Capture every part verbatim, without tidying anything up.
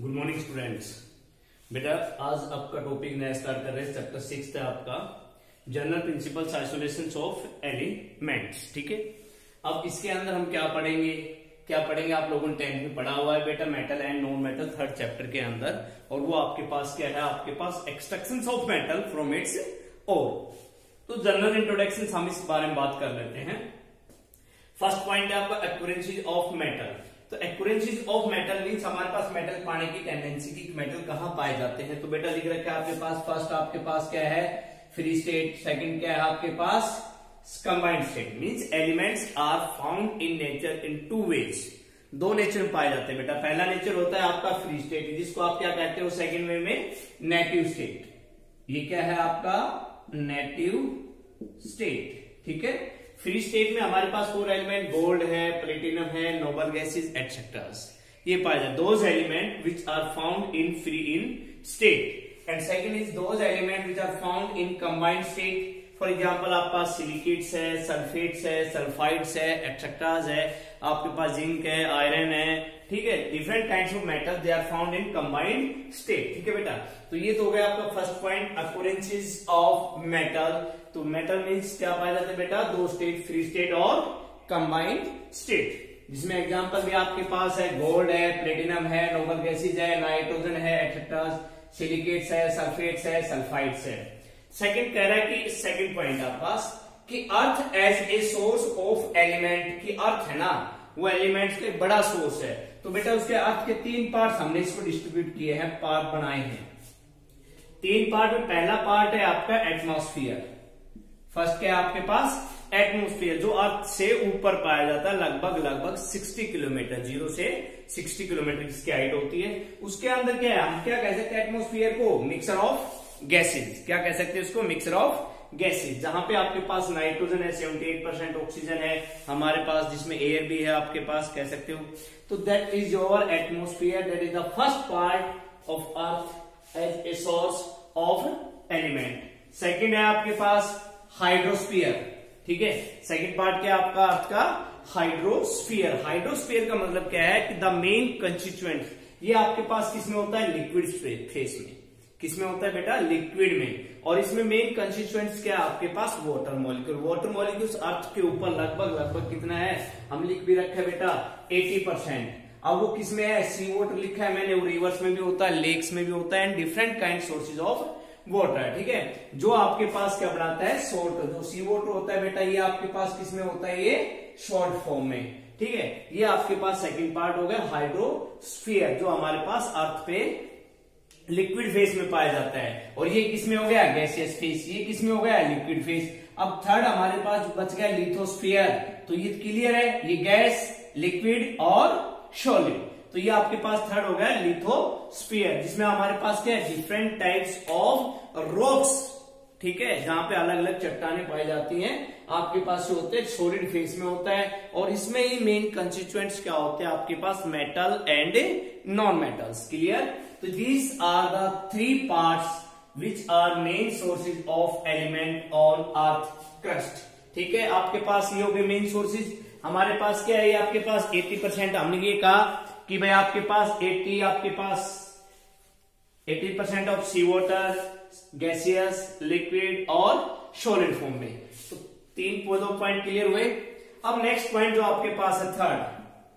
Good morning students. बेटा आज आपका टॉपिक नया स्टार्ट कर रहे हैं। चैप्टर सिक्स है आपका general principles isolation of elements. ठीक है, अब इसके अंदर हम क्या पढ़ेंगे क्या पढ़ेंगे आप लोगों ने टेंथ में पढ़ा हुआ है बेटा, metal and non metal third chapter के अंदर। और वो आपके पास क्या है, आपके पास extraction of metal from its ore. तो जनरल इंट्रोडक्शन हम इस बारे में बात कर लेते हैं। फर्स्ट पॉइंट है आपका एक्यूरेंसीज ऑफ मेटल। तो एक्यूरेंसीज ऑफ मेटल मींस हमारे पास मेटल पाने की टेंडेंसी की मेटल कहां पाए जाते हैं। तो बेटा लिख रखा है आपके पास, फर्स्ट आपके पास क्या है फ्री स्टेट, सेकंड क्या है आपके पास combined state. Means elements are found in nature in two ways. दो नेचर में पाए जाते हैं बेटा। पहला नेचर होता है आपका फ्री स्टेट, जिसको आप क्या कहते हो सेकंड वे में नेटिव स्टेट। ये क्या है आपका नेटिव स्टेट। ठीक है, फ्री स्टेट में हमारे पास फोर एलिमेंट गोल्ड है, प्लेटिनम है, नोबल गैसेस एटसेट्रा ये पाए जाते। Those element which are found in free in state and second is those element which are found in combined state. For example आपके पास सिलिकेट्स है, सल्फेट्स है, sulphides है, एटसेट्राज है, आपके पास जिंक है, आयरन है। ठीक है, different kinds of metal they are found in combined state. ठीक है बेटा, तो ये तो हो गया आपका first point occurrences of metal. तो मेटल मींस क्या पाया जाता है बेटा, दो स्टेट, फ्री स्टेट और कंबाइंड स्टेट, जिसमें एग्जांपल भी आपके पास है गोल्ड है, प्लेटिनम है, नोबल गैसेज है, नाइट्रोजन है, एटसेट्रा, सिलिकेट्स है, सल्फेट्स है, सल्फाइड्स है। सेकंड कह रहा है कि सेकंड पॉइंट आपके पास कि earth as a source of element, की अर्थ है ना वो एलिमेंट्स का बड़ा सोर्स है। तो बेटा उसके अर्थ के तीन पार्ट हमने इसको डिस्ट्रीब्यूट किए हैं, पार्ट बनाए हैं तीन पार्ट में। पहला पार्ट है आपका एटमॉस्फेयर। फर्स्ट क्या है आपके पास एटमॉस्फेयर, जो अर्थ से ऊपर पाया जाता है, लगभग लगभग साठ किलोमीटर, जीरो से साठ किलोमीटर इसकी हाइट होती है। उसके अंदर क्या है, हम क्या कह सकते हैं एटमॉस्फेयर को, मिक्सर ऑफ गैसेज। क्या कह सकते हैं उसको, मिक्सर ऑफ गैसेज, जहां पे आपके पास नाइट्रोजन है, अठहत्तर परसेंट ऑक्सीजन है हमारे पास, जिसमें एयर भी है आपके पास, कह सकते हो। तो that is your atmosphere, that is the first part of earth as a source of element. Second है आपके पास हाइड्रोस्फीयर। ठीक है, सेकंड पार्ट क्या आपका अर्थ का हाइड्रोस्फीयर। हाइड्रोस्फीयर का मतलब क्या है कि द मेन कंस्टिट्यूएंट, ये आपके पास किसमें होता है, लिक्विड फेस में। किसमें होता है बेटा, लिक्विड में। और इसमें मेन कंस्टिट्यूएंट्स क्या है आपके पास, water molecule. Water molecules earth के ऊपर लगभग लगभग कितना है, हम लिख भी रखे बेटा अस्सी परसेंट। अब वो किसमें है, सी वाटर लिखा है मैंने, वो रिवर्स में भी होता है, लेक्स में भी होता है, and different kind sources of water. ठीक है, जो आपके पास क्या बनाता है सोल्ट, जो सी वाटर होता है बेटा, ये आपके पास किसमें होता है, ये शॉर्ट फॉर्म में। ठीक है, ये आपके पास सेकंड पार्ट हो गया हाइड्रोस्फीयर, जो हमारे पास अर्थ पे लिक्विड फेस में पाया जाता है। और ये किसमें हो गया, गैसियस फेस, ये किसमें हो गया, लिक्विड फेस। अब थर्ड हमारे पास बच गया लिथोस्फीयर। तो ये क्लियर है, ये गैस, लिक्विड और सॉलिड। तो ये आपके पास थर्ड हो गया लिथोस्फीयर, जिसमें हमारे पास क्या है, डिफरेंट टाइप्स ऑफ रॉक्स। ठीक है, जहां पे अलग अलग चट्टानें पाई जाती हैं आपके पास से होते हैं, सॉलिड फेस में होता है। और इसमें ही मेन कंस्टिट्यूएंट्स क्या होते हैं आपके पास, metal and non metals. Clear, तो these are the three parts which are main sources of element on earth crust. ठीक है, आपके पास ये हो गए मेन सोर्सेज। हमारे पास क्या है, ये आपके पास अस्सी परसेंट हमने ये कहा कि भाई आपके पास अस्सी आपके पास अस्सी percent of sea water, gaseous, liquid और सॉलिड फॉर्म में। तो तीन दो पॉइंट क्लियर हुए। अब नेक्स्ट पॉइंट जो आपके पास है थर्ड,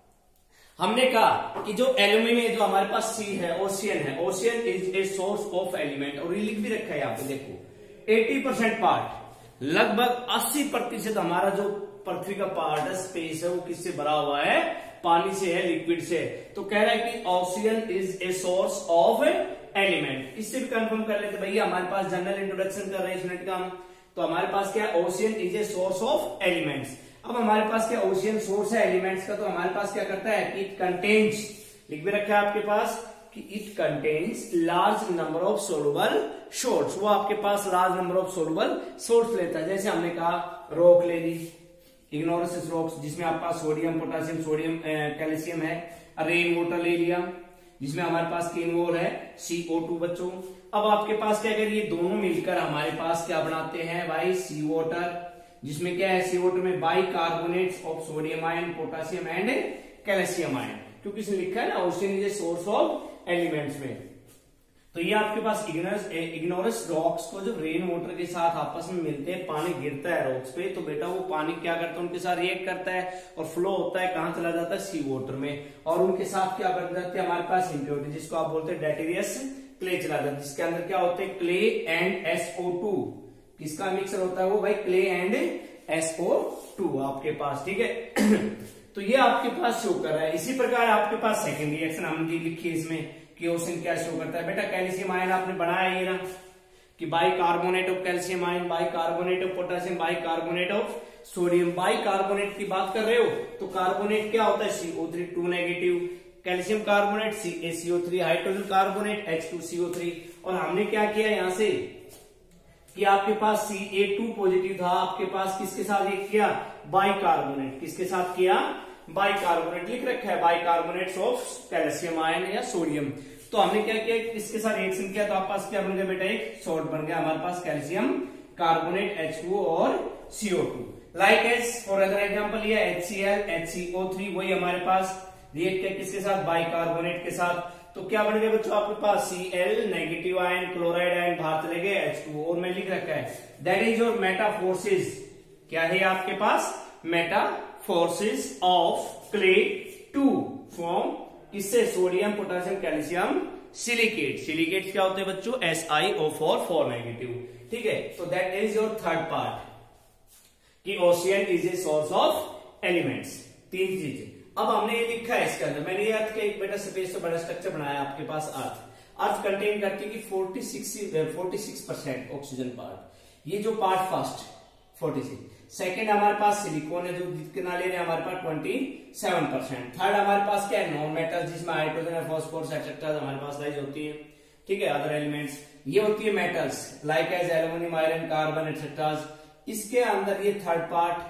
हमने कहा कि जो एल्यूमिनियम में जो हमारे पास सी है, ओशियन है, ocean is a source of element. और ये लिख भी रखा है यहाँ पे देखो, अस्सी परसेंट पार्ट, लगभग अस्सी प्रतिशत हमारा जो पृथ्वी का पार्ट है, स्पेस है, वो किससे भरा हुआ है, पानी से है, लिक्विड से। तो कह रहा है कि ocean is a source of element. इससे भी कंफर्म कर लेते भैया, हमारे पास जनरल इंट्रोडक्शन कर रहे हैं इस यूनिट का हम। तो हमारे पास क्या है, ocean is a source of elements. अब हमारे पास क्या ओशियन सोर्स है एलिमेंट्स का, तो हमारे पास क्या करता है कि इट कंटेन्स, लिख भी रखा है आपके पास कि it contains large number of soluble salts. वो आपके पास large number of soluble salts लेता है। जैसे हमने कहा रॉक ले ली, इग्नोरस रॉक्स, जिसमें आपके पास सोडियम, पोटेशियम, सोडियम, कैल्शियम है। रेन वाटर ले लिया, जिसमें हमारे पास किनवोल है, सी ओ टू बच्चों। अब आपके पास क्या करिए, दोनों मिलकर हमारे पास क्या बनाते हैं भाई, सी वाटर, जिसमें क्या है सी वाटर में bicarbonates of sodium ion, potassium and calcium ion. क्योंकि इसने लिखा है ना ocean is a source of elements में। तो ये आपके पास इग्नोरस इग्नोरस रॉक्स को जब रेन वाटर के साथ आपस में मिलते हैं, पानी गिरता है रॉक्स पे, तो बेटा वो पानी क्या करता है, उनके साथ रिएक्ट करता है और फ्लो होता है, कहां चला जाता है, सी वाटर में, और उनके साथ क्या कर जाते हैं हमारे पास इम्प्योरिटी, जिसको आप बोलते हैं डेटेरियस क्ले चला जाता है, जिसके अंदर क्या होते हैं clay and S O two. किसका मिक्सर होता है वो भाई, clay and S O two आपके पास, ठीक है। तो ये आपके पास शो कर रहा है। इसी प्रकार आपके पास सेकेंड रिएक्शन हमने लिखी है इसमें कि ओशन क्या शो करता है। बेटा कैल्शियम आयन आपने बनाया ये ना कि bicarbonate of calcium ion, bicarbonate of potassium, bicarbonate of sodium. Bicarbonate की बात कर रहे हो तो कार्बोनेट क्या होता है, C O three two negative, calcium carbonate C A C O three, hydrogen carbonate H two C O three. और हमने क्या किया यहां से कि आपके पास सी ए टू पॉजिटिव था, आपके पास किसके साथ एक किया, बाई कार्बोनेट, किसके साथ किया, बाई कार्बोनेट लिख रखा है, bicarbonate of calcium ion या सोडियम। तो हमने क्या किया, इसके साथ रिएक्शन किया तो आपके पास क्या बन गया बेटा, एक सॉल्ट बन गया हमारे पास कैल्शियम कार्बोनेट एच टू और C O two. Like as for other example ये H C L H C O three, वही हमारे पास रिएक्ट किया किसके साथ, बाई कार्बोनेट के साथ। तो क्या बन गया बच्चों आपके पास, C L negative ion, chloride ion बाहर चले गए, एच टू, और मैं लिख रखा है दैट इज योर मेटाफोर्सिस। क्या है आपके पास, metamorphosis of clay to from किससे, sodium potassium calcium silicate. Silicate क्या होते हैं बच्चों, S I O four four negative, ठीक है। तो that is your third part कि ocean is a source of elements. तीन चीजें अब हमने ये लिखा है इसके अंदर। मैंने ये अर्थ का एक बेटा स्पेस से बड़ा स्ट्रक्चर बनाया आपके पास। अर्थ अर्थ कंटेन करती है कि forty six percent oxygen part. ये जो part first forty six, second हमारे पास सिलिकॉन है जो कितना ले रहे हैं हमारे पास ट्वेंटी सेवन परसेंट। थर्ड हमारे पास क्या है, नॉन मेटल, जिसमें हाइड्रोजन है, फॉस्फोरस एक्सेट्रा हमारे पास राइज होती है, ठीक है। अदर एलिमेंट्स ये होती है metals like as aluminium, iron, carbon etcetera. इसके अंदर ये third part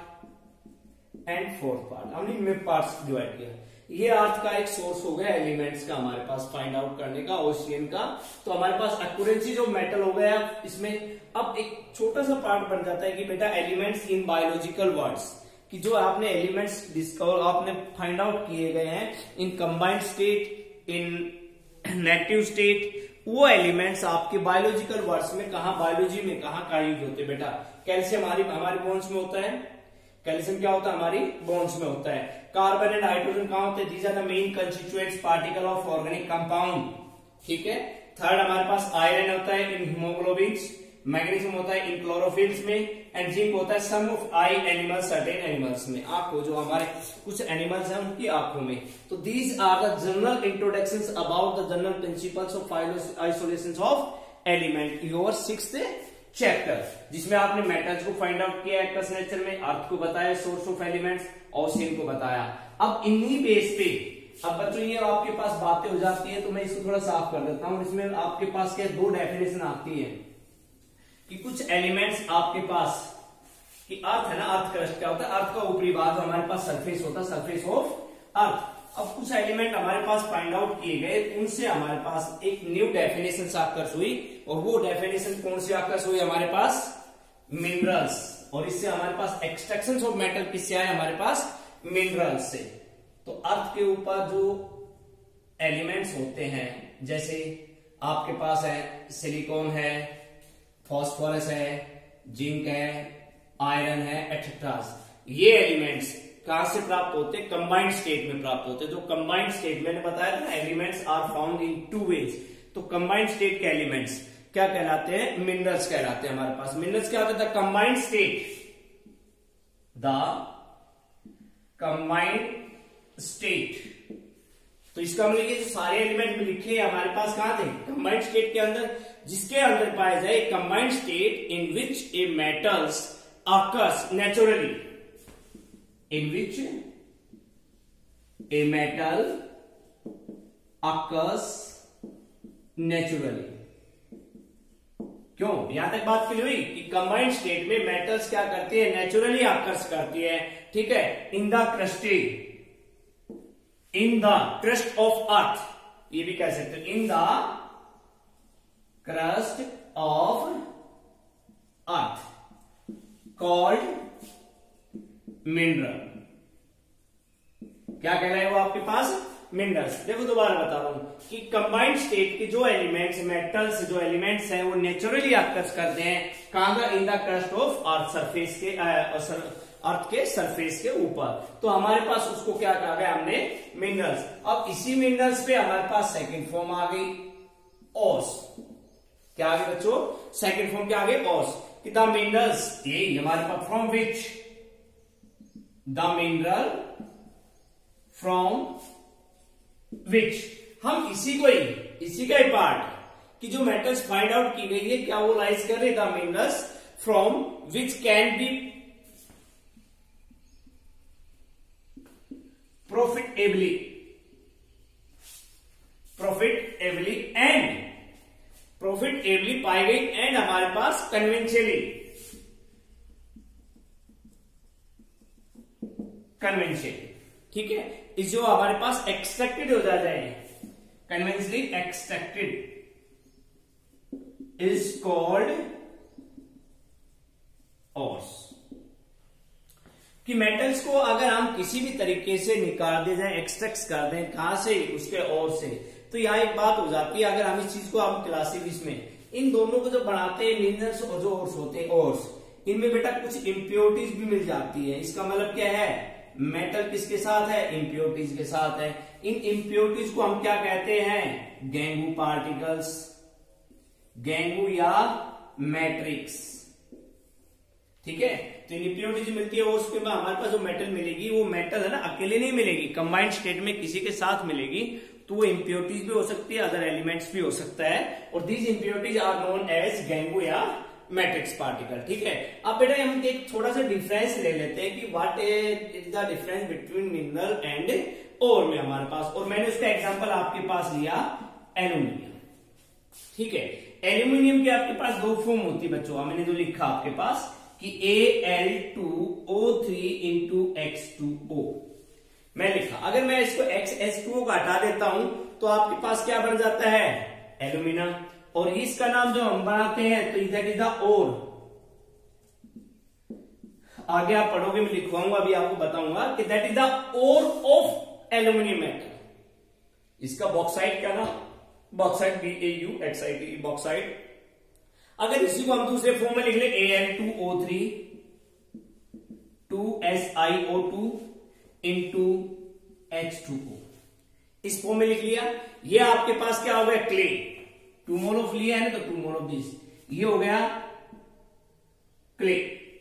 and fourth part, हमने इनमें पार्ट्स डिवाइड किया। ये अर्थ का एक सोर्स हो गया एलिमेंट्स का हमारे पास फाइंड आउट करने का, ओशियन का। तो हमारे पास एक्यूरेंसी जो मेटल हो गया इसमें। अब एक छोटा सा पार्ट बन जाता है कि बेटा एलिमेंट्स इन बायोलॉजिकल वर्ड्स, कि जो आपने एलिमेंट्स डिस्कवर आपने फाइंड आउट किए गए हैं in combined state, in negative state, वो एलिमेंट्स आपके बायोलॉजिकल वर्ड्स में कहा, बायोलॉजी में कहा का यूज होते हैं बेटा। कैल्शियम हमारी हमारे बोन्स में होता है, कैल्शियम क्या होता है हमारी बोन्स में होता है। कार्बन एंड हाइड्रोजन कहां होते हैं, these are the main constituents particle of organic compound, ठीक है। थर्ड हमारे पास आयरन होता है इन हीमोग्लोबिन, मैग्नीशियम होता है इन क्लोरोफिल्स में, एंड जिंक होता है some of eye animals, certain animals में, आंखों जो हमारे कुछ एनिमल्स हैं उनकी आंखों में। तो these are the general introductions about the general principles of isolation of element, your sixth chapter, जिसमें आपने मेटल्स को फाइंड आउट किया एक्वस नेचर में, अर्थ को बताया सोर्स ऑफ एलिमेंट्स, ओशियन को बताया। अब इन्हीं बेस पे अब बच्चों ये आपके पास बातें हो जाती है, तो मैं इसको थोड़ा साफ कर देता हूं। इसमें आपके पास क्या दो डेफिनेशन आती है कि कुछ एलिमेंट्स आपके पास कि अर्थ है ना, अर्थ क्रस्ट क्या होता है, अर्थ का ऊपरी भाग हमारे पास सरफेस होता है, सरफेस ऑफ अर्थ। अब कुछ एलिमेंट हमारे पास फाइंड आउट किए गए, उनसे हमारे पास एक न्यू डेफिनेशन आकर्ष हुई, और वो डेफिनेशन कौन सी आकर्ष हुई हमारे पास, मिनरल्स। और इससे हमारे पास एक्सट्रैक्शन ऑफ मेटल किससे आए, हमारे पास मिनरल्स से। तो अर्थ के ऊपर जो एलिमेंट्स होते हैं, जैसे आपके पास है सिलिकॉन है, फॉस्फोरस है, जिंक है, आयरन है, एक्सेट्रा, ये एलिमेंट्स कहां से प्राप्त होते हैं, कंबाइंड स्टेट में प्राप्त होते हैं। जो कंबाइंड स्टेट मैंने बताया था, elements are found in two ways. तो कंबाइंड स्टेट के एलिमेंट्स क्या कहलाते हैं, मिनरल्स कहलाते हैं हमारे पास। मिनरल्स क्या होता है, the combined state, the combined state. तो इसका मतलब ये जो सारे एलिमेंट में लिखे हमारे पास कहां थे, कंबाइंड स्टेट के अंदर, जिसके अंदर पाया जाए combined state in which a metals occurs naturally, in which a metal occurs naturally। क्यों, यहां तक बात क्लियर हुई कि कंबाइंड स्टेट में मेटल्स क्या करती है, नेचुरली आकर्ष करती है, ठीक है। In the crusty, in the crust of earth, ये भी कह सकते हो, in the crust of earth, called mineral. क्या कह रहा है वो आपके पास, मिनरल्स। देखो दोबारा बता रहा हूं कि कंबाइंड स्टेट के जो एलिमेंट्स मेटल्स जो एलिमेंट्स हैं वो नेचुरली अकर्स करते हैं कहां, in the crust of earth surface के अर्थ के सरफेस के ऊपर। तो हमारे पास उसको क्या कहा गया हमने, मिनरल्स। अब इसी मिनरल्स पे हमारे पास सेकंड फॉर्म आ गई ओस। क्या आ गई बच्चों, सेकंड फॉर्म क्या आ गई, ओस। कि द मिनरल्स, ये हमारे पास from which, the mineral from which, हम इसी को ही इसी का ही पार्ट कि जो मेटल्स फाइंड आउट की गई है क्या वो लाइज कर रहे, the minerals from which can be profitably profitably and profitably पाई गई एंड हमारे पास कन्वेंशनली कन्वेंशन ठीक है, इस जो हमारे पास एक्सट्रैक्टेड हो जाता है कन्वेंशनली एक्सट्रैक्टेड इज कॉल्ड ओस। कि मेटल्स को अगर हम किसी भी तरीके से निकाल दे जाए, एक्सट्रैक्ट कर दें, कहां से, उसके ओर से, तो यहाँ एक बात हो जाती है। अगर हम इस चीज को हम क्लासिक इसमें इन दोनों को जो बनाते हैं मिनरल्स और जो ओर्स होते हैं ओर्स, इनमें बेटा कुछ इम्प्योरिटीज भी मिल जाती है। इसका मतलब क्या है, मेटल किसके साथ है, इम्प्योरिटीज के साथ है। इन इम्प्योरिटीज को हम क्या कहते हैं, गैंगू पार्टिकल्स, गैंगू या मैट्रिक्स। ठीक है, तो इम्प्योरिटीज मिलती है वो, उसके बाद हमारे पास जो मेटल मिलेगी वो मेटल है ना अकेले नहीं मिलेगी, कंबाइंड स्टेट में किसी के साथ मिलेगी, तो वो इम्प्योरिटीज भी हो सकती है, अदर एलिमेंट्स भी हो सकता है। और these impurities are known as gangue या मैट्रिक्स पार्टिकल। ठीक है, अब बेटा हम एक थोड़ा सा डिफरेंस ले लेते हैं कि what is the difference between mineral and ore में हमारे पास। और मैंने उसका एग्जांपल आपके पास लिया एल्यूमिनियम। ठीक है, एल्यूमिनियम के आपके पास दो फॉर्म होती है बच्चों, मैंने जो लिखा आपके पास कि A L two O three into X two O मैं लिखा। अगर मैं इसको एक्स एस टू ओ का हटा देता हूं तो आपके पास क्या बन जाता है, एल्यूमिना। और इसका नाम जो हम बनाते हैं तो दैट इज द ओर। आगे आप पढ़ोगे, मैं लिखवाऊंगा, अभी आपको बताऊंगा कि that is the ore of aluminium metal. इसका बॉक्साइट क्या ना, bauxite B A U X I T, bauxite. अगर इसी को हम दूसरे फॉर्म में लिख ले, A L two O three two S I O two into H two O, इस फॉर्म में लिख लिया। ये आपके पास क्या हो गया, क्ले। टू मोल ऑफ लिया है ना, तो टू मोल ऑफ दिस, ये हो गया क्ले।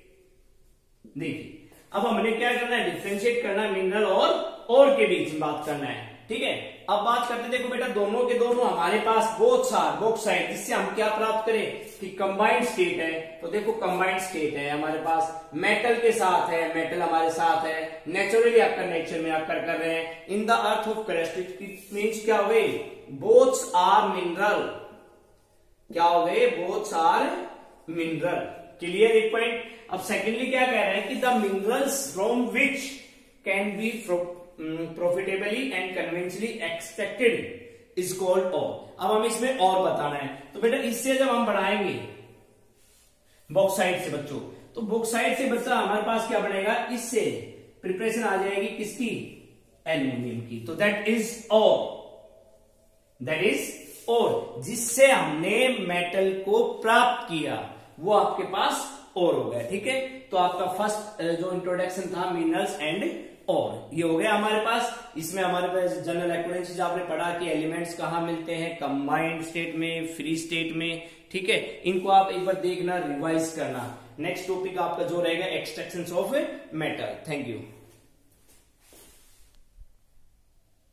देखिए अब हमने क्या करना है, डिफ्रेंशिएट करना है मिनरल और और के बीच में बात करना है। ठीक है, अब बात करते, देखो बेटा दोनों के दोनों हमारे पास बोथ सार बॉक्साइट, जिससे हम क्या प्राप्त करें कि कंबाइंड स्टेट है। तो देखो कंबाइंड स्टेट है हमारे पास, मेटल के साथ है, मेटल हमारे साथ है, नेचुरली अक्कर नेचर में अक्कर कर रहे हैं in the earth of crust. Means क्या हो गए, बोथ्स आर मिनरल। क्या हो गए, बोथ्स आर मिनरल। क्लियर एक पॉइंट। अब सेकेंडली क्या कह रहे हैं कि the minerals from which can be profitably and conventionally extracted is called ore. अब हम इसमें और बताना है, तो बेटा इससे जब हम बढ़ाएंगे बॉक्साइट से बच्चों, तो बॉक्साइट से बच्चा हमारे पास क्या बनेगा, इससे प्रिपरेशन आ जाएगी किसकी, एल्यूमिनियम की। तो that is ore, that is ore, जिससे हमने मेटल को प्राप्त किया वो आपके पास ओर हो गया। ठीक है, तो आपका फर्स्ट जो इंट्रोडक्शन था मिनरल्स एंड और ये हो गया हमारे पास। इसमें हमारे पास जनरल एक्विडेंसेस आपने पढ़ा कि एलिमेंट्स कहाँ मिलते हैं, कंबाइंड स्टेट में, फ्री स्टेट में। ठीक है, इनको आप एक बार देखना, रिवाइज करना। नेक्स्ट टॉपिक आपका जो रहेगा extractions of metal. Thank you.